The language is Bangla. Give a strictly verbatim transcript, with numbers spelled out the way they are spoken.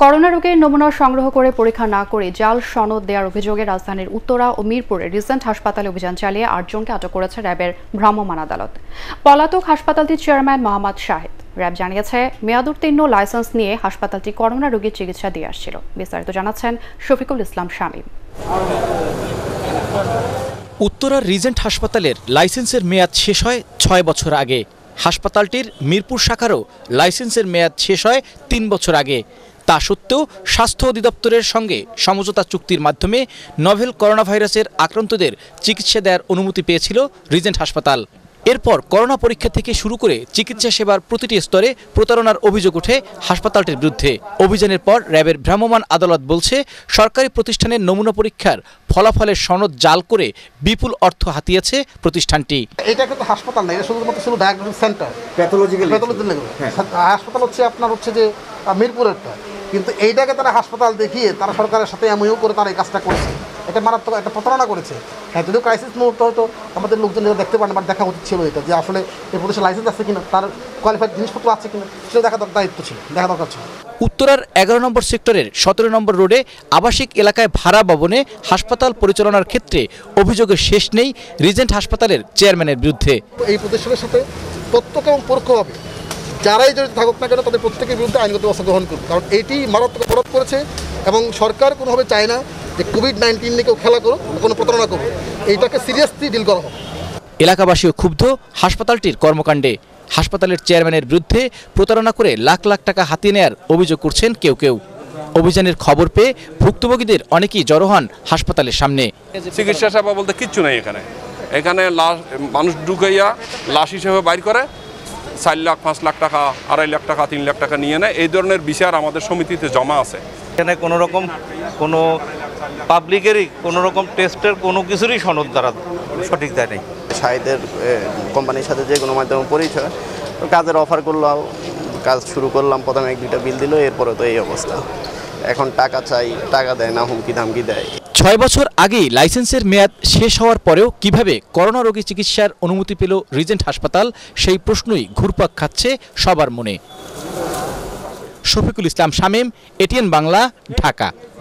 করোনা রোগের নমুনা সংগ্রহ করে পরীক্ষা না করে জাল সনদ দেওয়ার অভিযোগে রাজধানীর উত্তরা ও মিরপুরে রিসেন্ট হাসপাতালে অভিযান চালিয়ে আটজনকে আটক করেছে র্যাবের ভ্রাম্যমাণ আদালত। পলাতক হাসপাতালটির চেয়ারম্যান মোহাম্মদ শাহিদ। র্যাব জানিয়েছে, মেয়াদোত্তীর্ণ লাইসেন্স নিয়ে হাসপাতালটি করোনা রোগীর চিকিৎসা দিয়ে আসছিল। বিস্তারিত জানাচ্ছেন শফিকুল ইসলাম শামীম। উত্তরার রিজেন্ট হাসপাতালের লাইসেন্সের মেয়াদ শেষ হয় ছয় বছর আগে। হাসপাতালটির মিরপুর শাখারও লাইসেন্সের মেয়াদ শেষ হয় তিন বছর আগে। তা সত্ত্বেও স্বাস্থ্য অধিদপ্তরের সঙ্গে সমঝোতা চুক্তির মাধ্যমে নভেল করোনা ভাইরাসের আক্রান্তদের চিকিৎসা দেওয়ার অনুমতি পেয়েছিল রিজেন্ট হাসপাতাল। এরপর করোনা পরীক্ষা থেকে শুরু করে চিকিৎসা সেবার প্রতিটি স্তরে প্রতারণার অভিযোগ ওঠে হাসপাতালটির বিরুদ্ধে। অভিযানের পর র্যাবের ভ্রাম্যমাণ আদালত বলছে, সরকারি প্রতিষ্ঠানের নমুনা পরীক্ষার ফলাফলের সনদ জাল করে বিপুল অর্থ হাতিয়েছে প্রতিষ্ঠানটি। এটা কিন্তু হাসপাতাল না, এটা শুধুমাত্র ছিল ডায়াগনস্টিক সেন্টার, প্যাথোলজিক্যাল প্যাথোলজিক্যাল হাসপাতাল হচ্ছে আপনার হচ্ছে যে মিরপুরেরটা, কিন্তু এইটাকে তারা হাসপাতাল দেখিয়ে তারা সরকারের সাথে এমইউ করে তারা এই কাজটা করেছে। এটা মারাত্মক একটা প্রতারণা করেছে। হ্যাঁ, যদিও ক্রাইসিস মুহূর্ত হয়তো আমাদের লোকজন দেখতে পারেন, বাট দেখা উচিত ছিল এটা, যে আসলে এই প্রদেশের লাইসেন্স আছে কিনা, তার কোয়ালিফাইড জিনিসপত্র আছে কিনা, সেটা দেখা দায়িত্ব ছিল, দেখা দরকার ছিল। উত্তরার এগারো নম্বর সেক্টরের সতেরো নম্বর রোডে আবাসিক এলাকায় ভাড়া ভবনে হাসপাতাল পরিচালনার ক্ষেত্রে অভিযোগের শেষ নেই রিজেন্ট হাসপাতালের চেয়ারম্যানের বিরুদ্ধে। এই প্রতিষ্ঠানের সাথে প্রত্যক্ষ এবং পরোক্ষভাবে যারাই জড়িত থাকুক না কেন, তাদের প্রত্যেকের বিরুদ্ধে আইনগত ব্যবস্থা গ্রহণ করুন, কারণ এটি মারাত্মক অপরাধ করেছে এবং সরকার কোনোভাবে চায় না যে কোভিড নাইন্টিন নিয়ে কেউ খেলা করুক, কোনো প্রতারণা করুক। এইটাকে সিরিয়াসলি ডিল করা হবে। এলাকাবাসীও ক্ষুব্ধ হাসপাতালটির কর্মকাণ্ডে। হাসপাতালের চেয়ারম্যানের বিরুদ্ধে প্রতারণা করে লাখ লাখ টাকা হাতিয়ে নেওয়ার অভিযোগ করছেন কেউ কেউ। অভিযানের খবর পেয়ে ভুক্তভোগীদের অনেকেই জড়ো হন হাসপাতালের সামনে। চিকিৎসা সেবা বলতে কিচ্ছু নেই এখানে। এখানে লাশ মানুষ ঢুকাইয়া লাশ হিসেবে বাইর করে চার লাখ পাঁচ লাখ টাকা, আড়াই লাখ টাকা, তিন লাখ টাকা নিয়ে নেয়। এই ধরনের বিচার আমাদের সমিতিতে জমা আছে। এখানে কোনো রকম কোনো পাবলিকেরই কোনো রকম টেস্টের কোনো কিছুরই সনদ দ্বারা সঠিক দেয় নেই। শাহিদের কোম্পানির সাথে যে কোনো মাধ্যমে পরিচয়, কাজের অফার করলাম, কাজ শুরু করলাম, প্রথমে এক দুইটা বিল দিল, এরপরে তো এই অবস্থা। এখন টাকা চাই, টাকা দেয় না, হুমকি ধামকি দেয়। ছয় বছর আগেই লাইসেন্সের মেয়াদ শেষ হওয়ার পরেও কিভাবে করোনা রোগী চিকিৎসার অনুমতি পেল রিজেন্ট হাসপাতাল, সেই প্রশ্নই ঘুরপাক খাচ্ছে সবার মনে। শফিকুল ইসলাম শামীম, এটিএন বাংলা, ঢাকা।